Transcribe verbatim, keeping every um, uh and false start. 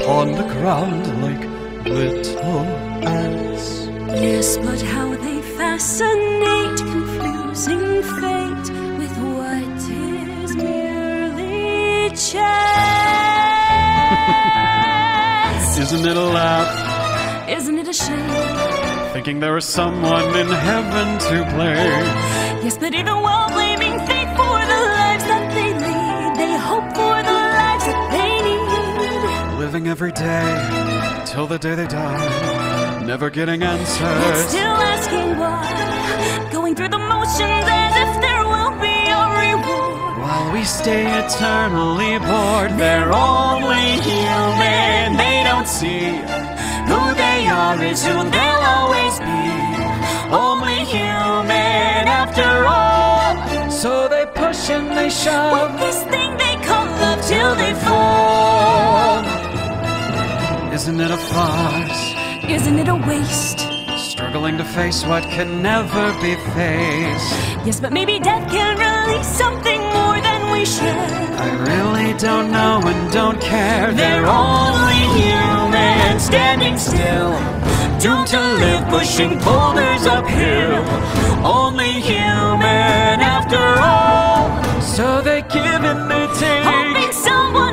on the ground like little ants. Yes, but how they fascinate, confusing fate with what is merely chance. Isn't it a laugh? Isn't it a shame? Thinking there is someone in heaven to blame. Yes, but even while blaming fate for the lives that they lead, they hope for the lives that they need. Living every day till the day they die, never getting answers. Still asking why, going through the motions as if there will be a reward. While we stay eternally bored, they're only human. They don't see who they are is who they'll always be. Only human after all. So they push and they shove with this thing they call love till they fall. Isn't it a farce? Isn't it a waste? Struggling to face what can never be faced. Yes, but maybe death can release something more than we share. I really don't know and don't care. They're only human, standing still, doomed to live, pushing boulders uphill. Only human after all. So they give and they take, hoping someone